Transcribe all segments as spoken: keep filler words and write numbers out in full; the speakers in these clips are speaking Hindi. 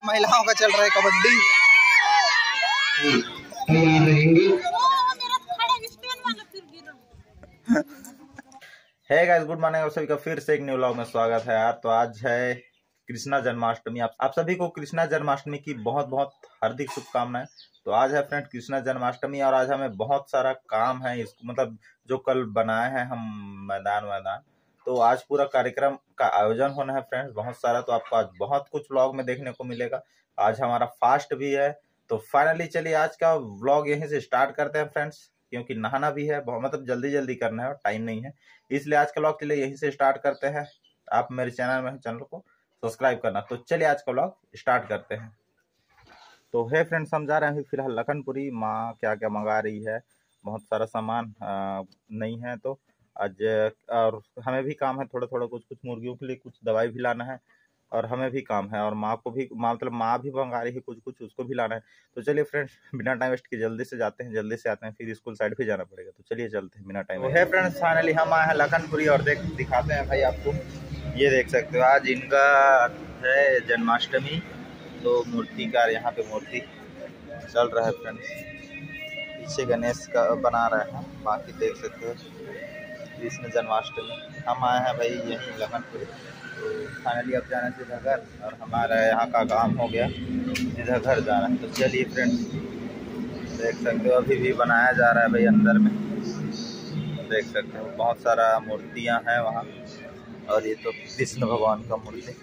महिलाओं का चल रहा है kabaddi. Hey guys, good morning. आप सभी का फिर से एक न्यू व्लॉग में स्वागत है यार। तो आज है कृष्णा जन्माष्टमी। आप, आप सभी को कृष्णा जन्माष्टमी की बहुत बहुत हार्दिक शुभकामनाएं। तो आज है फ्रेंड कृष्णा जन्माष्टमी और आज हमें बहुत सारा काम है, इसको मतलब जो कल बनाए हैं हम मैदान मैदान तो आज पूरा कार्यक्रम का आयोजन होना है फ्रेंड्स, बहुत सारा। तो आपको आज बहुत कुछ व्लॉग में देखने को मिलेगा। आज हमारा फास्ट भी है। तो फाइनली चलिए आज का व्लॉग यहीं से स्टार्ट करते हैं फ्रेंड्स, क्योंकि नहाना भी है, मतलब जल्दी जल्दी करना है और टाइम नहीं है, इसलिए आज का व्लॉग के लिए यहीं से स्टार्ट करते हैं। आप मेरे चैनल में चैनल को सब्सक्राइब करना। तो चलिए आज का व्लॉग स्टार्ट करते हैं। तो है फ्रेंड्स, हम जा रहे हैं फिलहाल लखनपुरी। माँ क्या क्या मंगा रही है, बहुत सारा सामान आ, नहीं है तो आज, और हमें भी काम है थोड़ा थोड़ा, कुछ कुछ मुर्गियों के लिए कुछ दवाई भी लाना है और हमें भी काम है, और माँ को भी, माँ मतलब माँ भी मंगा रही है कुछ कुछ, उसको भी लाना है। तो चलिए फ्रेंड्स, बिना टाइम वेस्ट के जल्दी से जाते हैं, जल्दी से आते हैं, फिर स्कूल साइड भी जाना पड़ेगा। तो चलिए चलते हैं बिना टाइम। तो है फ्रेंड्स, फाइनली हम आए हैं लखनपुरी और देख दिखाते हैं भाई आपको। ये देख सकते हो आज इनका है जन्माष्टमी, तो मूर्ति का यहाँ पे मूर्ति चल रहा है फ्रेंड्स। पीछे गणेश का बना रहे हैं, बाकी देख सकते हो कृष्ण जन्माष्टमी। हम आए हैं भाई यहीं लखनपुरी। तो फाइनली अब जाना है सीधा घर, और हमारा यहाँ का काम हो गया, सीधा घर जाना है। तो चलिए फ्रेंड्स, देख सकते हो अभी भी बनाया जा रहा है भाई अंदर में, देख सकते हो बहुत सारा मूर्तियाँ हैं वहाँ। और ये तो कृष्ण भगवान का मूर्ति,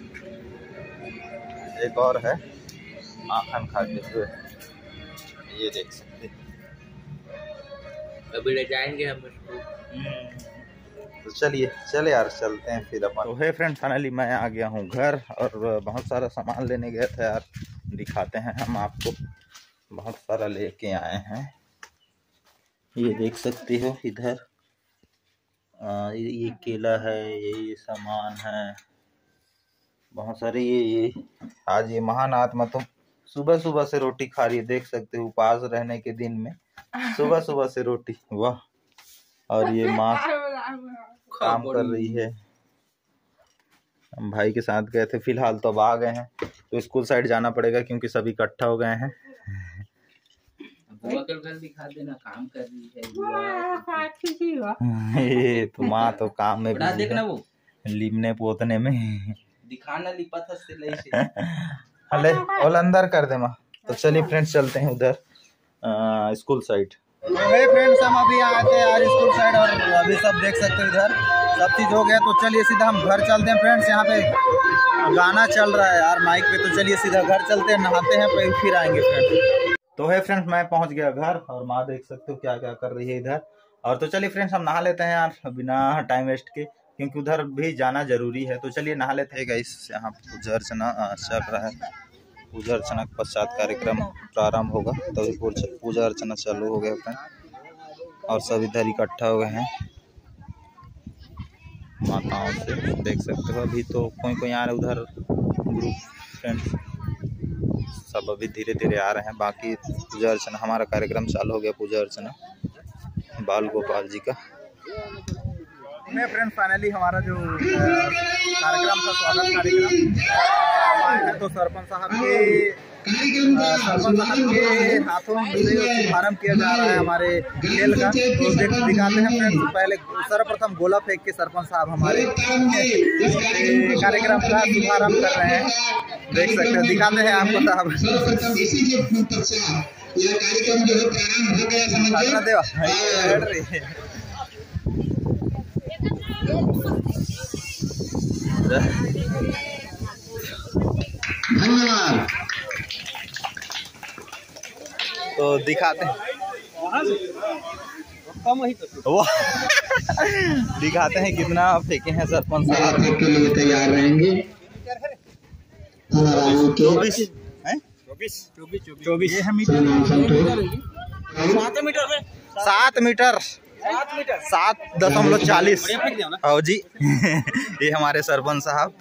एक और है माखन खाते हुए, ये देख सकते हैं। अभी ले जाएंगे हम इसको। तो चलिए चले यार, चलते हैं फिर अपन। तो है फ्रेंड, फाइनली मैं आ गया हूँ घर, और बहुत सारा सामान लेने गए थे यार, दिखाते हैं हम आपको। बहुत सारा लेके आए हैं, ये देख सकते हो इधर। आ, ये, ये केला है, ये ये सामान है, बहुत सारे। ये ये आज ये महान आत्मा तो सुबह सुबह से रोटी खा रही है, देख सकते हो, उपवास रहने के दिन में सुबह सुबह से रोटी, वाह। और ये माँ काम कर रही है। हम भाई के साथ गए थे, फिलहाल तो अब आ गए हैं, तो स्कूल साइड जाना पड़ेगा क्योंकि सभी इकट्ठा हो गए हैं। दिखा देना, काम कर रही है ये तो माँ तो काम में भी देखना, वो लिपने पोतने में दिखाना, लिपा था हले और अंदर कर दे माँ। तो चलिए फ्रेंड्स, चलते हैं उधर स्कूल साइड। हे फ्रेंड्स, हम अभी आए थे यार स्कूल साइड, और अभी सब देख सकते हो इधर सब चीज़ हो गया। तो चलिए सीधा हम घर चलते हैं फ्रेंड्स। यहाँ पे गाना चल रहा है यार माइक पे, तो चलिए सीधा घर चलते हैं, नहाते हैं, फिर आएंगे फ्रेंड्स। तो है फ्रेंड्स, मैं पहुँच गया घर, और माँ देख सकते हो क्या क्या कर रही है इधर। और तो चलिए फ्रेंड्स, हम नहा लेते हैं यार बिना टाइम वेस्ट के, क्योंकि उधर भी जाना जरूरी है। तो चलिए नहा लेते हैं गाइस। यहाँ पूजा अर्चना चल रहा है, पूजा अर्चना के पश्चात कार्यक्रम प्रारंभ होगा, तभी तो पूजा अर्चना चालू हो गया फ्रेंड, और सब इधर इकट्ठा हो गए हैं माताओं से, देख सकते हो। अभी तो कोई कोई आ रहे उधर ग्रुप फ्रेंड्स, सब अभी धीरे धीरे आ रहे हैं। बाकी पूजा अर्चना, हमारा कार्यक्रम चालू हो गया, पूजा अर्चना बाल गोपाल जी का। फ्रेंड फाइनली हमारा जो कार्यक्रम था, स्वागत कार्यक्रम, तो सरपंच साहब के सरपंच साहब के हाथों से शुभारम्भ किया जा रहा है हमारे खेल का। तो देख दिखाते हैं फ्रेंड्स, पहले सर्वप्रथम गोला फेंक के सरपंच साहब हमारे कार्यक्रम का शुभारम्भ कर रहे हैं, देख सकते हैं, दिखाते हैं आपको साहब। धन्यवाद। तो दिखाते हैं दिखाते हैं कितना फेंके हैं सरपंच साहब के लिए तैयार रहेंगे। चौबीस चौबीस सात मीटर में सात मीटर सात दशमलव चालीस। आओ जी ये हमारे सरपंच साहब।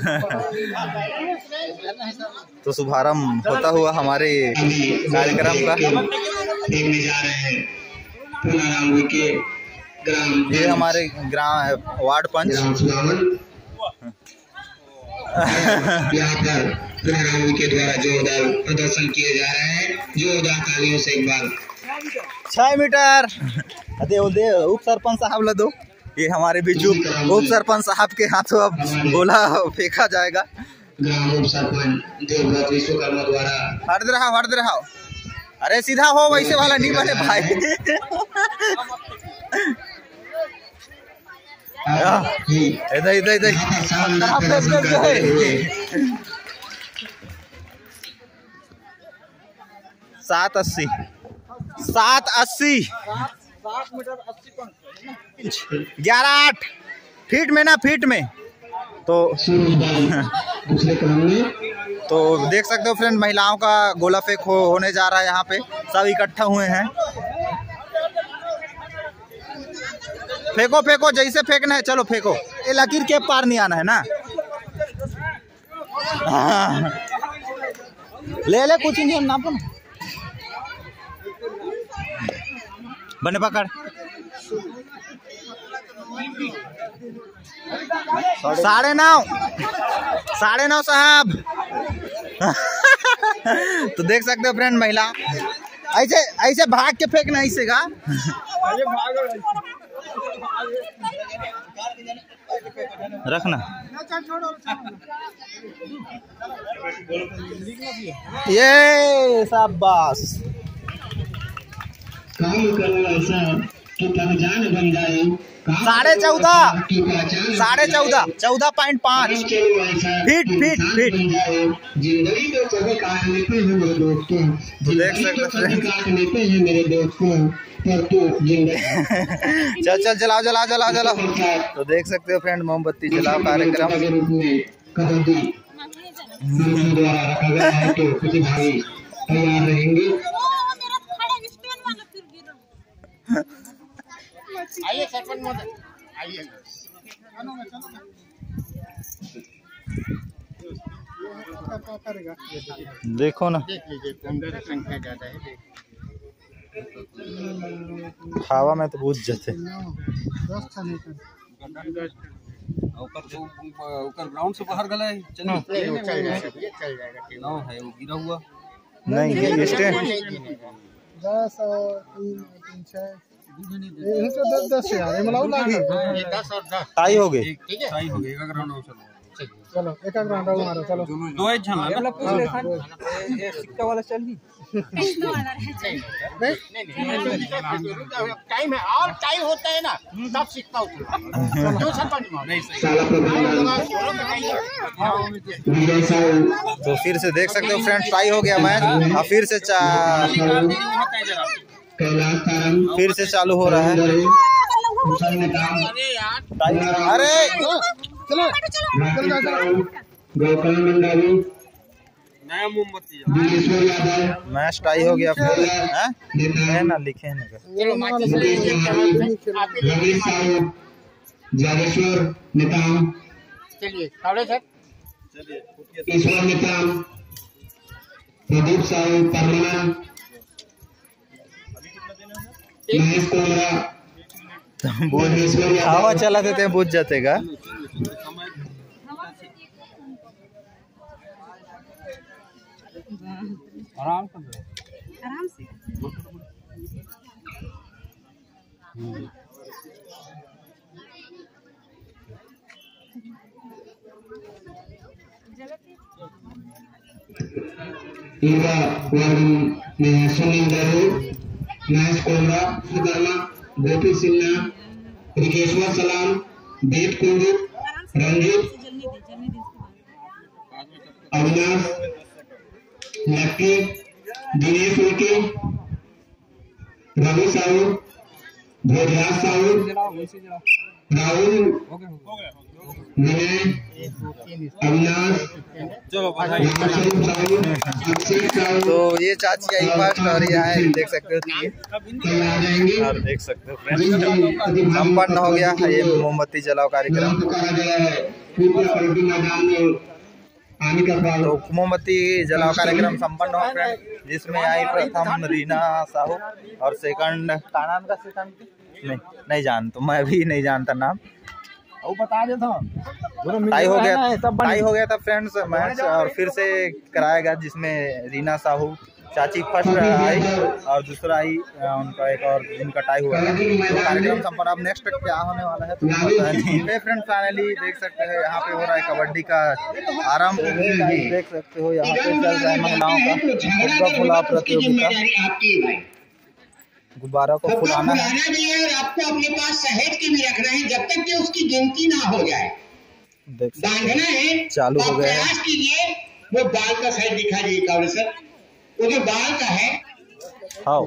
तो शुभारंभ होता हुआ हमारे कार्यक्रम का। ये हमारे ग्राम वार्ड पंच राहुल के द्वारा जोरदार प्रदर्शन किए जा रहे हैं। जोरदार तालियों से एक बार छह मीटर अरे वो दे उप सरपंच साहब ला दो। ये हमारे बीच उप सरपंच साहब के हाथों अब गोला फेंका जाएगा। ग्राम उप सरपंच देवव्रत विश्वकर्मा द्वारा हट रहा हट रहा। अरे सीधा हो, वैसे वाला नहीं बने भाई। इधर इधर इधर सात अस्सी सात अस्सी ग्यारह आठ फीट में ना फीट में तो दूसरे क्रम में तो देख सकते हो फ्रेंड, महिलाओं का गोला फेंक हो, होने जा रहा है। यहाँ पे सब इकट्ठा हुए हैं। फेंको फेंको जैसे फेंकना है, चलो फेंको। ये लकीर के पार नहीं आना है ना। हाँ। ले ले कुछ नहीं ना अपन बने पकड़। साढ़े नौ साढ़े नौ साहब। तो देख सकते हो फ्रेंड, महिला ऐसे ऐसे भाग के फेंकना ऐसे का। रखना ये शाबाश। काम करना ऐसा कि पहचान बन जाए। साढ़े चौदह साढ़े चौदह चौदह पॉइंट पाँच फीट फीट फीट। जिंदगी को कभी काट लेते हैं मेरे दोस्तों, देख सकते हैं काट लेते हैं मेरे दोस्तों, पर तू जिंदगी चल चल जलाओ जलाओ जलाओ जलाओ। तो देख सकते हो फ्रेंड, मोमबत्ती जलाओ कार्यक्रम कबड्डी द्वारा रखा गया है। तो प्रतिभागी तैयार रहेंगे। आइए सरपंच महोदय, आइए। देखो ना, देख लीजिए संख्या ज्यादा है। हवा में तो बुझ जाते। ग्राउंड से बाहर गला है। चलो चल जाएगा, चल जाएगा। नौ है वो गिरा हुआ नहीं ये स्टैंड दस और तीन तीन छः यही तो दस दस यार मलाई लागी ये दस और दस टाई हो गई। ठीक है, सही हो गया। एक ग्राउंड और चलो चलो एक एक राउंड मारो चलो दो एक झन हाँ, सिक्का वाला चल ही नहीं नहीं टाइम है और टाइम होता है ना तब सीखता हूँ। जो सरपंच महोदय शाला विजय साहब तो फिर से देख सकते हो फ्रेंड, टाई हो गया मैच। और फिर से चा कैलाश तारम फिर से चालू हो रहा है। टाई अरे चलो चलो चलो गौतम मंडावी नया मोमबत्ती दिनेश्वर यादव मैच टाई हो गया फिर। हैं? नेता है ना लिखे हैं ना। चलो माचिस ले रमेश साहब जागेश्वर नेताम चलिए साढ़े सर ईश्वर नेताम प्रदीप साहब परमाना महेश कोमरा महेश्वर हवा यादव चला देते हैं, बुझ जाते का। आराम से आराम से युवा वर्ग में सुनील दरू महेश कोमरा सुधर्मा गोपी सिन्हा रिकेश्वर सलाम देव कुंडू रंजीत जल्दी दे जल्दी दे अविनाश लक्की दिनेश उल्टी रवि साहू भोजराज साहू राहुल विनय अविनाश चलो रामस्वरूप साहू अभिषेक साहू तो ये चाची आई फर्स्ट और ये है देख सकते हो ये। तैयार रहेंगे। और देख सकते हो फ्रेंड, संपन्न हो गया ये मोमबत्ती जलाओ कार्यक्रम। पुकारा गया है पूर्व कबड्डी मैदान में आने का प्रावधान। तो मोमबत्ती जलाओ कार्यक्रम संपन्न हो फ्रेंड, जिसमें आई प्रथम रीना साहू और सेकंड का नाम का सेकंड नहीं नहीं जान तो मैं भी नहीं जानता नाम। वो बता देता टाई हो गया टाई हो गया था फ्रेंड्स मैच, और फिर से कराया गया जिसमें रीना साहू चाची फर्स्ट आई और दूसरा आई उनका एक और जिनका टाई हुआ है। तो कार्यक्रम संपन्न। अब नेक्स्ट क्या होने वाला है तो पता नहीं। फ्रेंड्स फाइनली देख सकते हैं यहाँ पे हो रहा है कबड्डी का आरंभ। देख सकते हो यहाँ पे चल रहा है महिलाओं का फुग्गा फुला प्रतियोगिता। गुब्बारा को फुलाना है और आपको अपने पास सहेज के भी रखना है जब तक कि उसकी गिनती ना हो जाए। बांधना है चालू हो गया है। प्रयास कीजिए। वो बाल का साइड दिखा दीजिए कावड़े सर, वो जो बाल का है। हाँ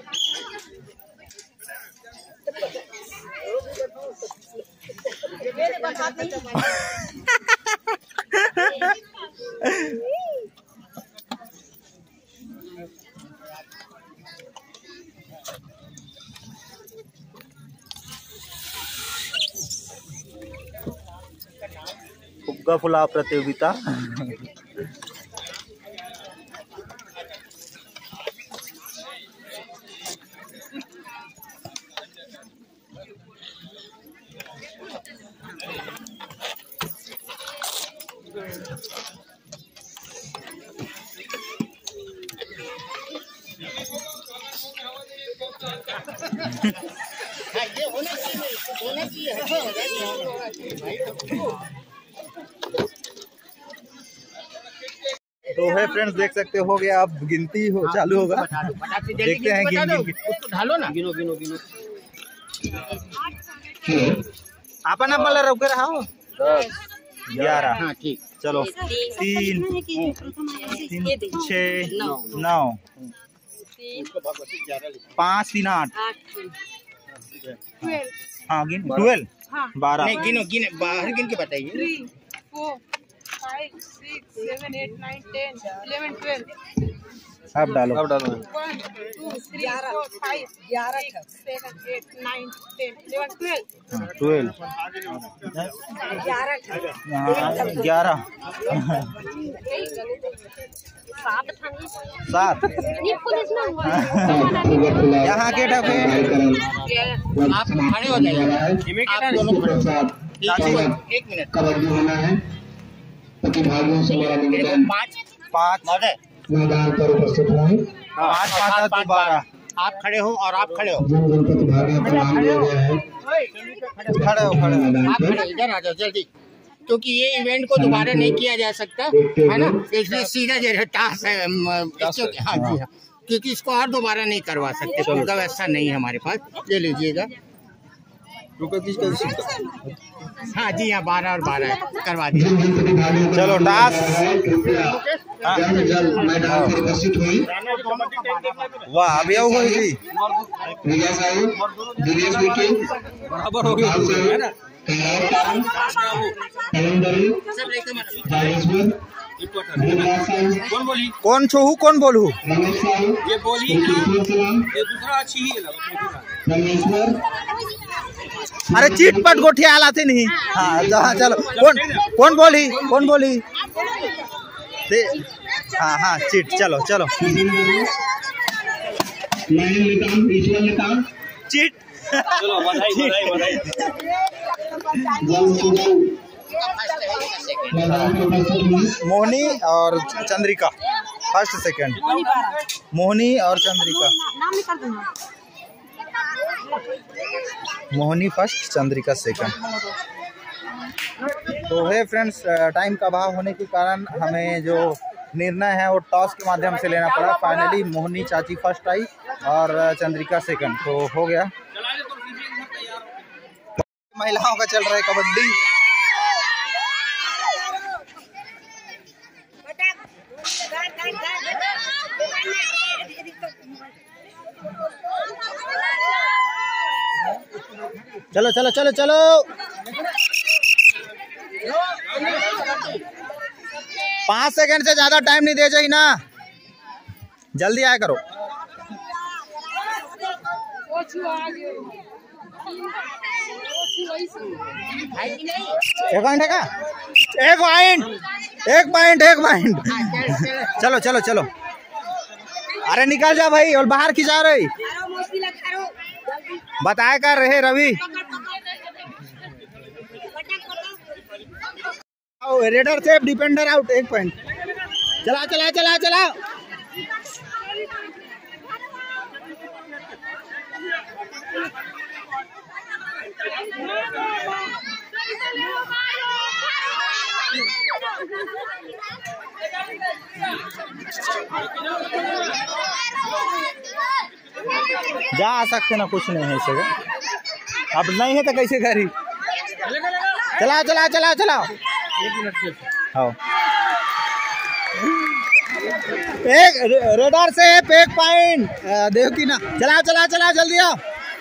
फुग्गा फुला प्रतियोगिता। तो है फ्रेंड्स देख सकते हो गया। अब गिनती हो चालू होगा। देखते हैं गिन गिन ढालो ना। गिनो गिनो गिनो। आपा ना वाला रुक रहा हो ग्यारह। हाँ ठीक। चलो तीन तीन छः नौ पाँच तीन आठ। हाँ गिन ट्वेल्व बारह। नहीं गिनो गिन बाहर गिन के बताइए। Three four five six seven eight nine ten eleven twelve. अब डालो अब डालो one two three four five six seven eight nine ten eleven twelve. Twelve ग्यारह सात। यहाँ के डब्बे आप खड़े हो जाइए। आप दोनों एक मिनट। कबड्डी होना है। प्रतिभागियों से मेरा निवेदन पाँच पाँच मैदान पर उपस्थित हुए। पाँच पाँच सात बारह। आप खड़े हो और आप खड़े हो। जिन जिन प्रतिभागियों का नाम लिया गया है खड़े हो खड़े हो। आप खड़े इधर आ जाओ जल्दी, क्योंकि ये इवेंट को दोबारा नहीं किया जा सकता है ना, इसलिए सीधा जो टास्क है। हाँ जी हाँ, क्योंकि इसको और दोबारा नहीं करवा सकते, कोई व्यवस्था नहीं है हमारे पास। ले लीजिएगा। हाँ जी हाँ, बारह और बारह करवा दिया। चलो टास्क जल्द जल्द मैदान पर उपस्थित हुई। वाह अभी आओ कोई जी रिया साहू, दिनेश बिकी, बराबर हो गया। कौन बोली? कौन छोहू कौन बोलू? रमेश साहू, ये बोली ये दूसरा अच्छी ही है। रमेश्वर, अरे चीट पट गोठिया लाते नहीं। हाँ हाँ चलो कौन कौन बोली कौन बोली दे। हाँ हाँ चीट चलो चलो नयन निकाम, ईश्वर निकाम, चीट। चलो बधाई बधाई बधाई। जल्द से जल्द मैदान पर उपस्थित हुई। मोहनी और चंद्रिका फर्स्ट सेकंड। मोहनी और चंद्रिका। नाम निकाल देना। Mohini first Chandrika second. तो है फ्रेंड्स टाइम का अभाव होने के कारण हमें जो निर्णय है वो टॉस के माध्यम से लेना पड़ा। फाइनली मोहनी चाची फर्स्ट आई और चंद्रिका सेकंड। तो हो गया। महिलाओं का चल रहा है कबड्डी। चलो चलो चलो चलो पाँच सेकंड से ज्यादा टाइम नहीं दे जाए ना, जल्दी आया करो। एक पॉइंट है का? एक पॉइंट एक पॉइंट एक पॉइंट। चलो चलो चलो अरे निकल जा भाई, और बाहर खिंचा रही बताया कर रहे Ravi. Raider safe, defender out, एक पॉइंट। चला चला चला चला। जा आ सकते ना, कुछ नहीं है इसे। अब नहीं है तो कैसे करी। चला चला चला चला। हाँ एक रेडर से एक पॉइंट देखो कि ना। चला चला चला जल्दी आओ।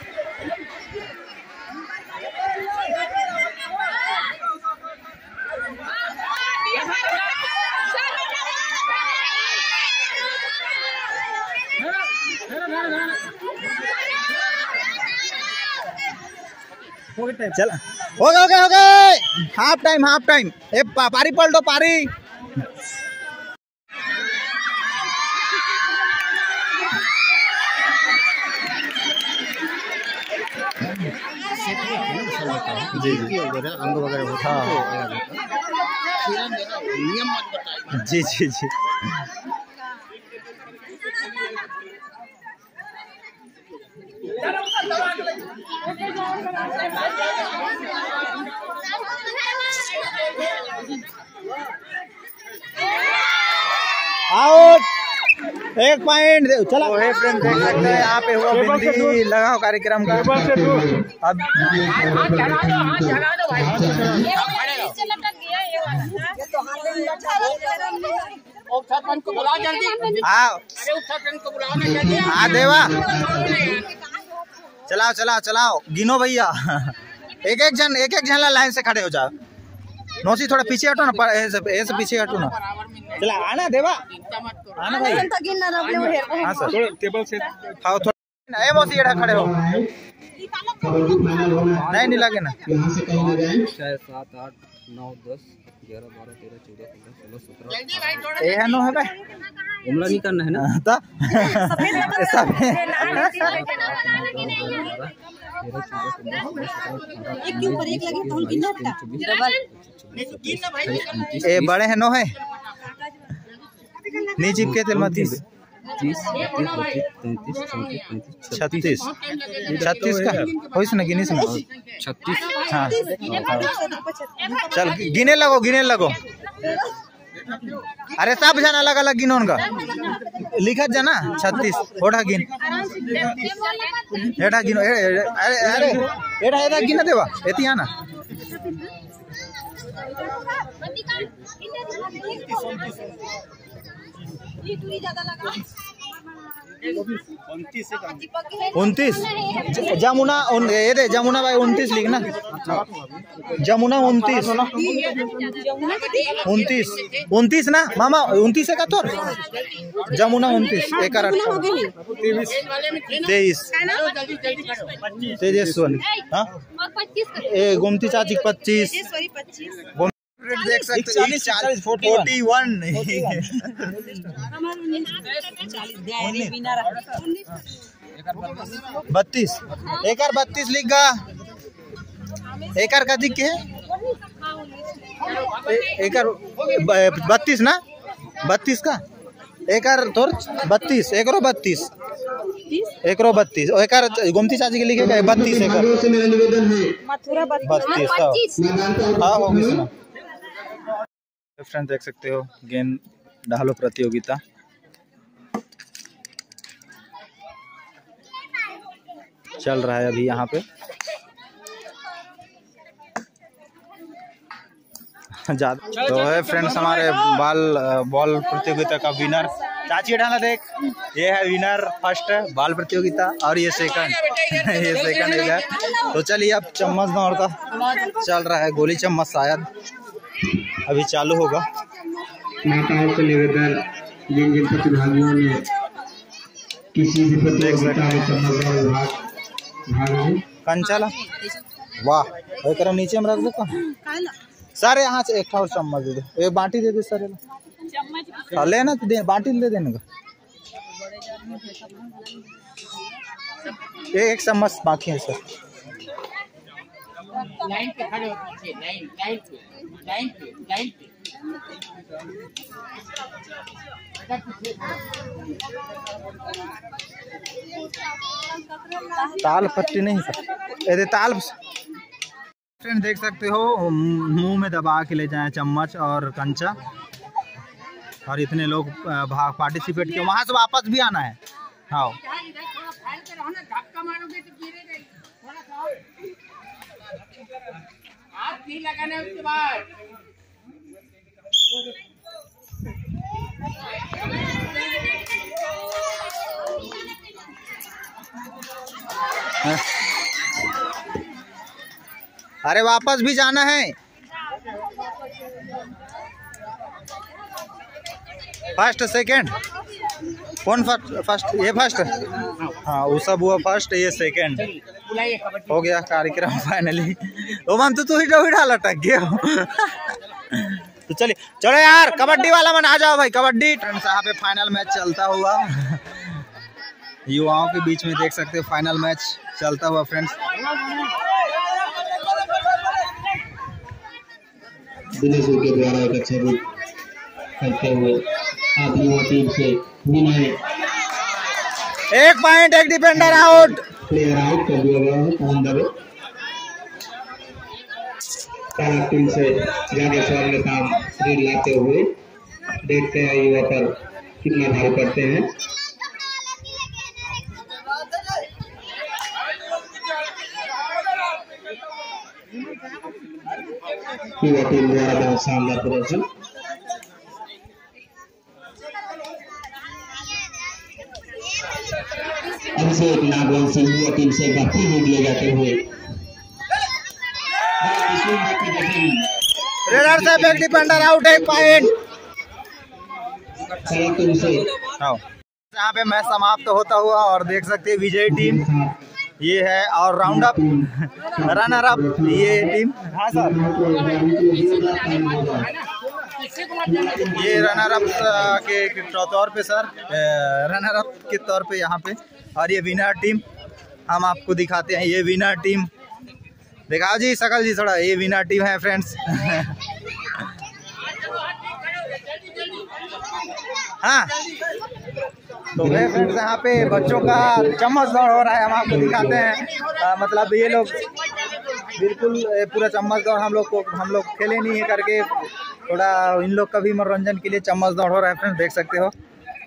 चल हो गए हो गए हो गए। Half time half time. ए पा, पारी पलटो पारी। जी जी अंग वगैरह होता है। जी जी जी आउट, एक पॉइंट। चला फ्रेंड, देख सकते हैं यहाँ पे हुआ बिंदी लगाओ कार्यक्रम का। अब हाँ देवा, चलाओ चलाओ चलाओ, गिनो भैया। एक एक जन एक एक जन लाइन से खड़े हो जाओ। नौसी थोड़ा पीछे हटो ना, ऐसे ऐसे पीछे हटो ना। चला आना देवा, आना भाई। हाँ सर, टेबल से हाँ थोड़ा। ए मौसी एड़ा खड़े हो। नहीं नहीं लगे ना। छः सात आठ नौ दस ग्यारह बारह तेरह चौदह पंद्रह सोलह सत्रह। ये है नो है भाई, हमला नहीं करना है ना। तो ए बड़े हैं नो है, नहीं चिपके थे मत। तीस छत्तीस छत्तीस का हो इसने गिनी सुना। छत्तीस हाँ चल गिने लगो गिने लगो। अरे तब जाना अलग अलग गिनो उनका लिखा जाना। छत्तीस ओढ़ा गिन एड़ा गिनो। अरे अरे एड़ा एड़ा गिना देवा एती आना। उनतीस जमुना ये दे जमुना भाई उनतीस लिखना। जमुना उनतीस उनतीस उनतीस ना मामा उनतीस है का तोर। जमुना उनतीस एक तेईस तेजस्वन हाँ ए गोमती चाची पच्चीस। देख सकते हैं फोर्टी वन बत्तीस एक बत्तीस लिख गा। एक का दिख के एक बत्तीस ना बत्तीस का एक तोर बत्तीस एक रो बत्तीस एक रो बत्तीस एक गोमती चाची के लिखे बत्तीस एक बत्तीस हाँ होगी सुना। फ्रेंड देख सकते हो गेंद डालो प्रतियोगिता। चल रहा है अभी यहाँ पे। तो है फ्रेंड्स हमारे बॉल बॉल प्रतियोगिता का विनर चाची डाला देख। ये है विनर फर्स्ट बॉल प्रतियोगिता और ये सेकंड ये सेकंड है। तो चलिए अब चम्मच दौड़ का चल रहा है। गोली चम्मच शायद अभी चालू होगा। माताओं से निवेदन जिन जिन प्रतिभागियों ने किसी भी प्रतियोगिता में चम्मच भाग भाग कंचाला वाह एक नीचे में रख दो सर। यहाँ से एक और चम्मच दे दो। एक बाटी दे दो सर। लेना तो दे बाटी ले देने का। एक चम्मच बाकी है सर। लाइन पे खड़े हो पीछे, लाइन लाइन पे लाइन पे लाइन पे ताल पट्टी नहीं सर, ये ताल फ्रेंड देख सकते हो मुंह में दबा के ले जाए चम्मच और कंचा, और इतने लोग भाग पार्टिसिपेट किए। वहां से वापस भी आना है। हाँ धक्का मारोगे तो गिरेगा, थोड़ा सा हाथ नहीं लगाना उसके बाद। अरे वापस भी जाना है। फर्स्ट सेकंड कौन फर्स्ट? फर्स्ट ये फर्स्ट। हाँ वो सब हुआ फर्स्ट, ये सेकंड हो गया कार्यक्रम फाइनली। ओ मन तो तू ही डोही लटक गया हो। तो चलिए चलो यार, कबड्डी वाला मन आ जाओ भाई, कबड्डी। फ्रेंड्स यहाँ पे फाइनल मैच चलता हुआ युवाओं के बीच में देख सकते हो, फाइनल मैच चलता हुआ फ्रेंड्स। दिनेश के द्वारा एक अच्छा रूप करते हुए आप युवा टीम से विनय एक पॉइंट, एक डिफेंडर आउट। प्लेयर आउट कर दिया गया है। कौन दबे तालाब टीम से ज्यादा सवाल काम रीड लाते हुए देखते हैं युवा पर कितना भाव करते हैं। युवा टीम द्वारा बहुत शानदार प्रदर्शन। अभिषेक नागवंशी युवा टीम से एक बार फिर लीड ले जाते हुए रेडर से बैक डिफेंडर आउट, एक पॉइंट। टीम से यहाँ पे मैच समाप्त होता हुआ और देख सकते हैं विजयी टीम ये है, और राउंड अप रनर अप ये टीम। हाँ सर, ये रनर अप के तौर पे सर, रनर अप के तौर पे यहाँ पे, और ये विनर टीम हम आपको दिखाते हैं। ये विनर टीम दिखाओ जी, सकल जी थोड़ा, ये विनर टीम है फ्रेंड्स। हाँ तो फ्रेंड्स यहाँ पे बच्चों का चम्मच दौड़ हो रहा है, हम आपको दिखाते हैं। आ, मतलब ये लोग बिल्कुल पूरा चम्मच दौड़ हम लोग को हम लोग खेले नहीं है करके, थोड़ा इन लोग का भी मनोरंजन के लिए चम्मच दौड़ हो रहा है फ्रेंड्स, देख सकते हो।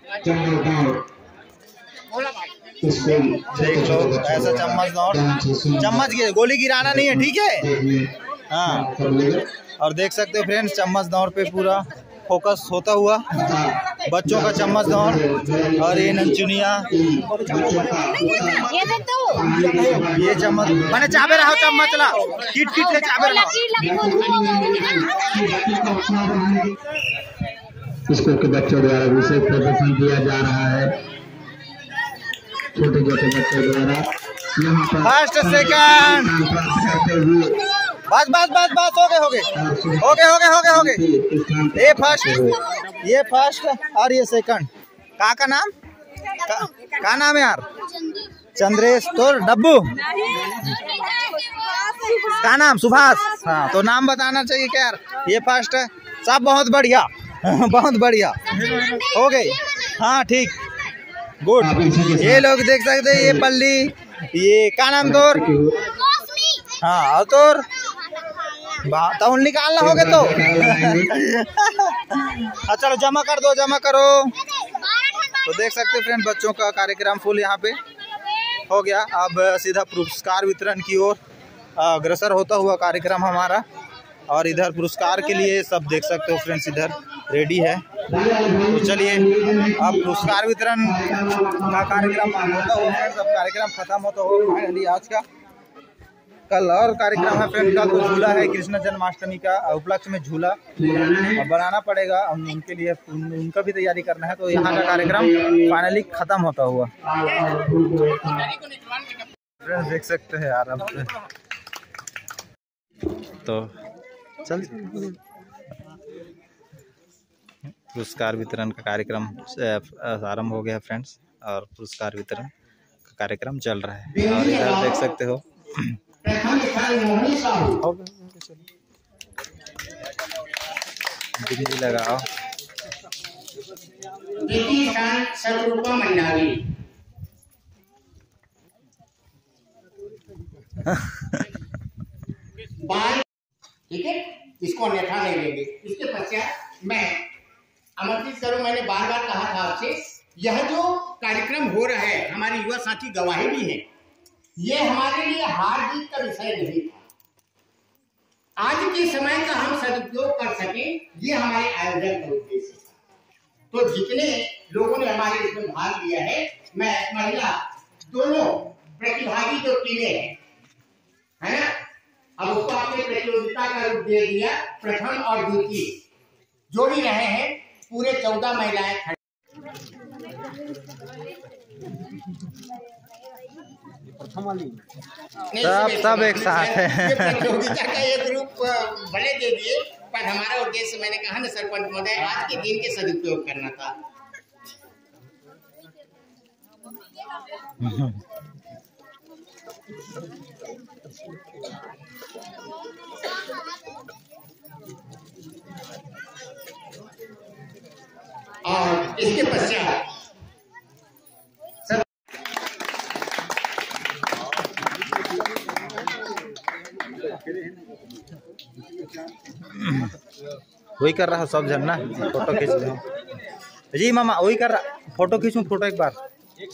देख लो ऐसा चम्मच दौड़, चम्मच गिर, गोली गिराना नहीं है, ठीक है। हाँ और देख सकते हो फ्रेंड्स चम्मच दौड़ पे पूरा फोकस होता हुआ बच्चों का चम्मच दौड़। और ये नंचुनिया, ये चम्मच मैंने चाबे रहा चम्मच ला, किट किट ले चाबे रहा। स्कूल के बच्चों द्वारा विशेष प्रदर्शन किया जा रहा है। छोटे छोटे बच्चों द्वारा यहाँ पर फर्स्ट सेकंड, बस बस बस बस हो गए हो गए हो गए हो गए हो गए हो गए। ये फर्स्ट, ये फर्स्ट और ये सेकंड। का का नाम का, का नाम है यार? चंद्रेश। तो डब्बू का नाम? सुभाष। हाँ तो नाम बताना चाहिए क्या यार। ये फर्स्ट है सब, बहुत बढ़िया बहुत बढ़िया हो गई। हाँ ठीक, गुड। ये लोग देख सकते हैं, ये पल्ली, ये का नाम तोर? हाँ और तोर तो निकालना होगा तो हाँ चलो जमा कर दो, जमा करो। तो देख सकते हैं फ्रेंड बच्चों का कार्यक्रम फुल यहाँ पे हो गया। अब सीधा पुरस्कार वितरण की ओर अग्रसर होता हुआ कार्यक्रम हमारा, और इधर पुरस्कार के लिए सब देख सकते हो फ्रेंड्स इधर रेडी है। तो चलिए अब पुरस्कार वितरण का कार्यक्रम होता हुआ फ्रेंड्स, अब कार्यक्रम खत्म होता हुआ फाइनली आज का। कल और कार्यक्रम है फ्रेंड, कल झूला है कृष्ण जन्माष्टमी का उपलक्ष्य में झूला बनाना पड़ेगा उनके लिए, उन, उनका भी तैयारी करना है। तो यहाँ का कार्यक्रम फाइनली खत्म होता हुआ फ्रेंड्स देख सकते हैं यार। अब तो चल पुरस्कार वितरण का कार्यक्रम आरंभ हो गया फ्रेंड्स, और पुरस्कार वितरण का कार्यक्रम चल रहा है। और इधर देख सकते हो प्रथम स्थान मोहनी साहू, डिग्री लगाओ। द्वितीय स्थान सतरूपा मंडावी, बाल ठीक है, इसको अन्यथा नहीं लेंगे। इसके पश्चात मैं आमंत्रित करूं, मैंने बार बार कहा था आपसे, यह जो कार्यक्रम हो रहा है हमारे युवा साथी गवाही भी है, ये हमारे लिए हार जीत का विषय नहीं था। आज के समय का हम सदुपयोग कर सके, ये हमारे आयोजन का उद्देश्य था। तो जितने लोगों ने हमारे इसमें भाग लिया है, मैं महिला दोनों प्रतिभागी जो टीमें हैं, है ना, अब उसको आपने प्रतियोगिता का रूप दे दिया। प्रथम और द्वितीय जो भी रहे हैं, पूरे चौदह महिलाएं खड़ी। सब सब एक साथ है। प्रतियोगिता का एक रूप भले दे दिए, पर हमारा उद्देश्य, मैंने कहा ना सरपंच महोदय, आज के दिन के सदुपयोग करना था। और इसके पश्चात वही कर रहा सब जन ना, फोटो खींच रहा जी मामा, वही कर रहा, फोटो खींचूं, फोटो एक बार।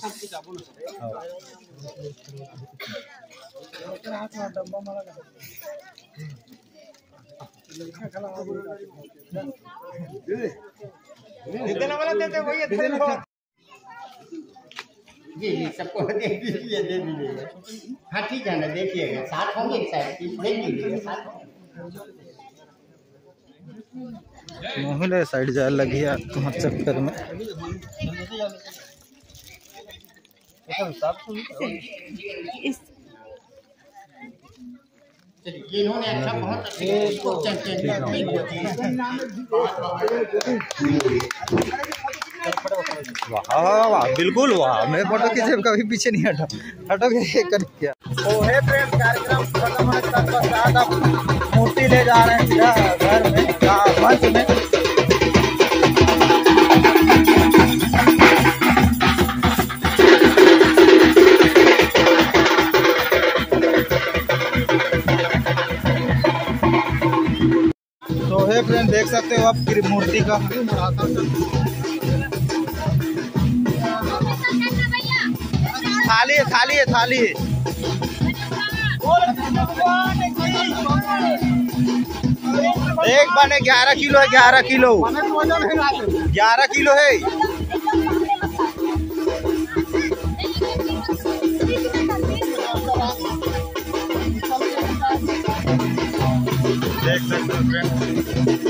जी जी सबको दे दीजिए, दे दीजिए। हाँ ठीक है ना, देखिएगा साथ होंगे शायद, देख लीजिएगा साथ होंगे। मोहले साइड जाए लगी चक्कर में। इन्होंने अच्छा बहुत वाह वाह, बिल्कुल वाह, मैं फोटो खींचे कभी पीछे नहीं हटा, हटो कर क्या। तो है फ्रेंड्स, कार्यक्रम खत्म होने तक पश्चात अब मूर्ति ले जा रहे हैं घर में, मंच में। तो है फ्रेंड, देख सकते हो आप मूर्ति का थाली है, थाली है, थाली है। एक बने ग्यारह किलो है, ग्यारह किलो, ग्यारह किलो है। देख सकते हो फ्रेंड।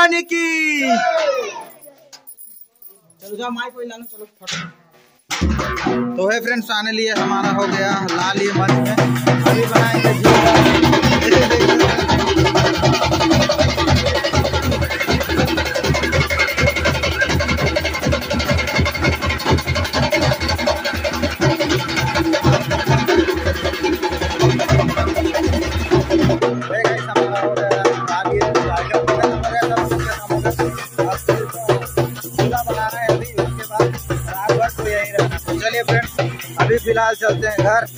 भवानी की। चलो जाओ माइक कोई लाना, चलो फटाफट। तो है फ्रेंड्स, फाइनली हमारा हो गया लाल ये मंच में। अभी बनाएंगे झूला। चलिए फ्रेंड्स, अभी फिलहाल चलते हैं घर।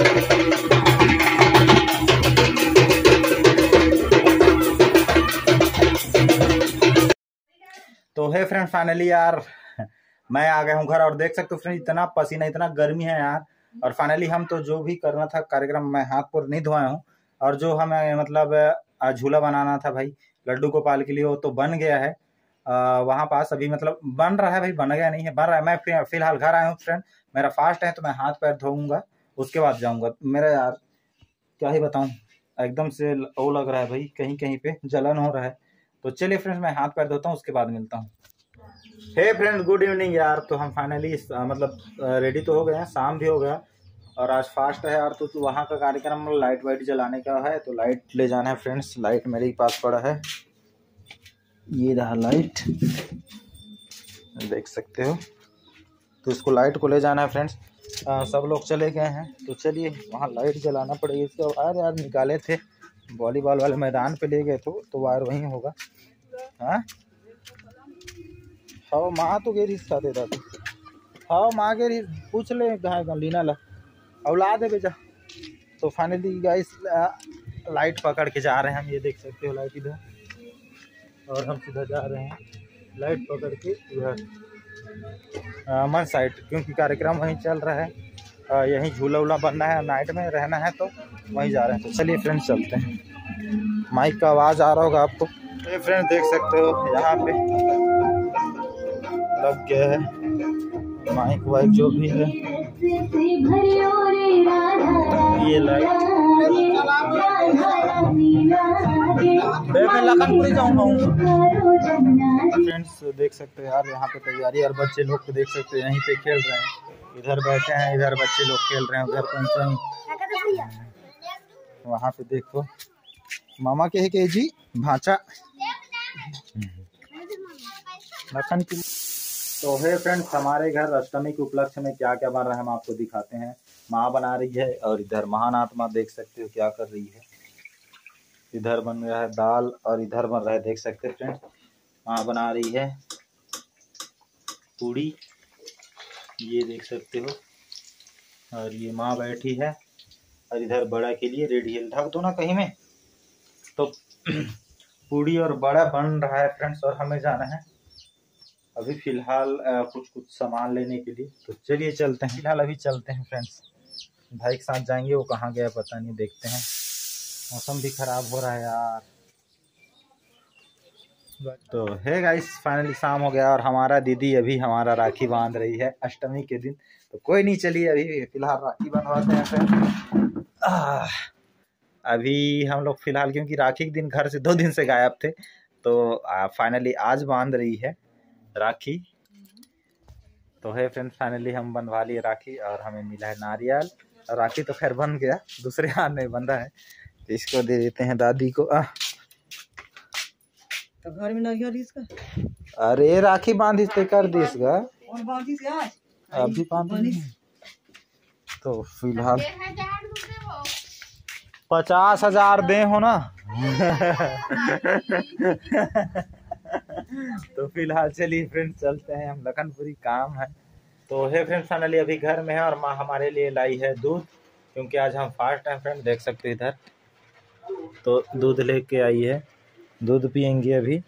तो है फ्रेंड्स, फाइनली यार मैं आ गया हूँ घर और देख सकते हो फ्रेंड्स, इतना पसीना, इतना गर्मी है यार। और फाइनली हम तो जो भी करना था कार्यक्रम, मैं हाथ पर नहीं धोया हूँ। और जो हमें मतलब झूला बनाना था भाई लड्डू गोपाल के लिए, वो तो बन गया है वहाँ पास। अभी मतलब बन रहा है भाई, बन गया नहीं है, बन रहा है। मैं फिलहाल घर आया हूँ फ्रेंड, मेरा फास्ट है तो मैं हाथ पैर धोऊंगा, उसके बाद जाऊंगा। मेरा यार क्या ही बताऊं, एकदम से वो लग रहा है भाई, कहीं कहीं पे जलन हो रहा है। तो चलिए फ्रेंड्स, मैं हाथ पैर धोता हूँ, उसके बाद मिलता हूँ। हे फ्रेंड्स, गुड इवनिंग यार। तो हम फाइनली मतलब रेडी तो हो गए हैं, शाम भी हो गया और आज फास्ट है यार। तो, तो वहाँ का कार्यक्रम लाइट वाइट जलाने का है, तो लाइट ले जाना है फ्रेंड्स। लाइट मेरे पास पड़ा है, ये रहा लाइट, देख सकते हो। तो इसको लाइट को ले जाना है फ्रेंड्स। आ, सब लोग चले गए हैं, तो चलिए वहाँ लाइट जलाना पड़ेगी। इसके वायर यार निकाले थे, वॉलीबॉल वाले मैदान पे ले गए थे, तो वायर वहीं होगा। हाँ हाँ, माँ तो गेरी इसका देता था। हाँ माँ गेरी, पूछ ले कहाँ लीना ला औलाद है बेचा। तो फाइनली गाइस लाइट पकड़ के जा रहे हैं हम, ये देख सकते हो लाइट इधर, और हम सीधा जा रहे हैं लाइट पकड़ के इधर मन साइड, क्योंकि कार्यक्रम वहीं चल रहा है। आ, यहीं झूला वूला बनना है, नाइट में रहना है, तो वहीं जा रहे हैं। तो चलिए फ्रेंड्स चलते हैं। माइक का आवाज़ आ रहा होगा आपको। ये फ्रेंड्स देख सकते हो यहाँ पे लग गया है माइक वाइक जो भी है, ये लाइट। मैं लखनपुरी जाऊँगा फ्रेंड्स, देख सकते हो यार यहाँ पे तैयारी, और बच्चे लोग को देख सकते हो यहीं पे खेल रहे हैं। इधर बैठे हैं, इधर बच्चे लोग खेल रहे हैं, उधर कहीं वहाँ पे देखो मामा के है के जी भांचा लखनपुर। तो है फ्रेंड्स, हमारे घर अष्टमी के उपलक्ष्य में क्या क्या बन रहा है हम आपको दिखाते हैं। माँ बना रही है, और इधर महान आत्मा देख सकते हो क्या कर रही है। इधर बन रहा है दाल, और इधर बन रहा है, देख सकते हैं फ्रेंड्स, माँ बना रही है पूड़ी, ये देख सकते हो। और ये माँ बैठी है, और इधर बड़ा के लिए रेडी है, ढक दो ना कहीं में। तो पूड़ी और बड़ा बन रहा है फ्रेंड्स, और हमें जाना है अभी फिलहाल कुछ कुछ सामान लेने के लिए। तो चलिए चलते हैं, फिलहाल अभी चलते हैं फ्रेंड्स। भाई के साथ जाएंगे, वो कहाँ गया पता नहीं, देखते हैं। मौसम भी खराब हो रहा है यार। तो है गाइस, फाइनली शाम हो गया, और हमारा दीदी अभी हमारा राखी बांध रही है अष्टमी के दिन। तो कोई नहीं, चलिए अभी फिलहाल राखी बंधवाते हैं फ्रेंड। अभी हम लोग फिलहाल, क्योंकि राखी के दिन घर से दो दिन से गायब थे, तो फाइनली आज बांध रही है राखी। तो है फ्रेंड्स, फाइनली हम बंधवा लिए राखी, और हमें मिला है नारियल। और राखी तो खैर बन गया, दूसरे हाथ में बंधा है, तो इसको दे देते हैं दादी को। आ तो घर में नारियल इसका, अरे राखी बांधिस ते कर दिस गा, और बांधिस यार अभी बांधी। तो फिलहाल पचास हजार दे हो ना। तो फिलहाल चलिए फ्रेंड्स चलते हैं हम, लखनपुरी काम है। तो है फ्रेंड्स, फाइनली अभी घर में है, और माँ हमारे लिए लाई है दूध, क्योंकि आज हम फास्ट हैं फ्रेंड, देख सकते हैं इधर। तो दूध लेके आई है, दूध पियेंगे अभी।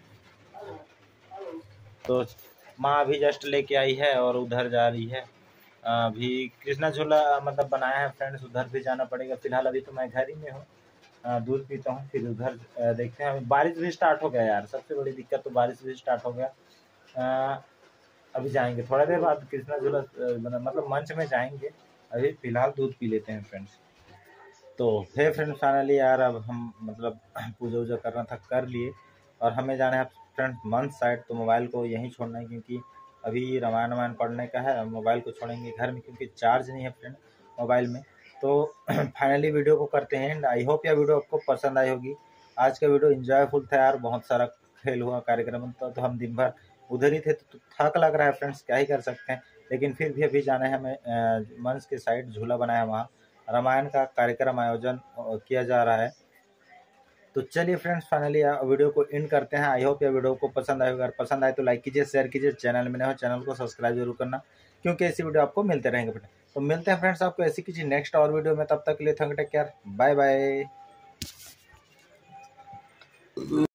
तो माँ अभी जस्ट लेके आई है, और उधर जा रही है। अभी कृष्णा झूला मतलब बनाया है फ्रेंड्स, उधर भी जाना पड़ेगा। फिलहाल अभी तो मैं घर ही में हूँ, दूध पीता हूँ, फिर उधर देखते हैं। बारिश भी स्टार्ट हो गया यार, सबसे बड़ी दिक्कत तो बारिश भी स्टार्ट हो गया। आ, अभी जाएंगे थोड़ा देर बाद कृष्णा झूला मतलब मंच में जाएंगे। अभी फिलहाल दूध पी लेते हैं फ्रेंड्स। तो है फ्रेंड्स, फाइनली यार अब हम मतलब पूजा वूजा करना था, कर लिए। और हमें जाना है फ्रेंड मंच साइड। तो मोबाइल को यहीं छोड़ना है क्योंकि अभी रामायण रामायण पढ़ने का है। मोबाइल को छोड़ेंगे घर में क्योंकि चार्ज नहीं है फ्रेंड मोबाइल में। तो फाइनली वीडियो को करते हैं एंड आई होप यह वीडियो आपको पसंद आई होगी। आज का वीडियो इंजॉयफुल था यार, बहुत सारा खेल हुआ कार्यक्रम। तो, तो हम दिन भर उधर ही थे तो थक लग रहा है फ्रेंड्स, क्या ही कर सकते हैं। लेकिन फिर भी अभी जाना है हमें मंच के साइड, झूला बनाया वहाँ रामायण का कार्यक्रम आयोजन किया जा रहा है। तो चलिए फ्रेंड्स फाइनली वीडियो को एंड करते हैं। आई होप यह वीडियो को पसंद आएगा। अगर पसंद आए तो लाइक कीजिए, शेयर कीजिए, चैनल में नए हो चैनल को सब्सक्राइब जरूर करना क्योंकि ऐसी वीडियो आपको मिलते रहेंगे फ्रेंड। तो मिलते हैं फ्रेंड्स आपको ऐसी किसी नेक्स्ट और वीडियो में, तब तक के लिए thank take care, bye bye.